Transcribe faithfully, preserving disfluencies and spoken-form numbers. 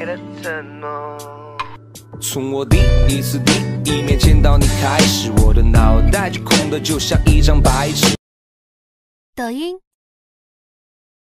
的承诺。 从我第一次第一面见到你开始，我的脑袋就空的就像一张白纸。 抖音。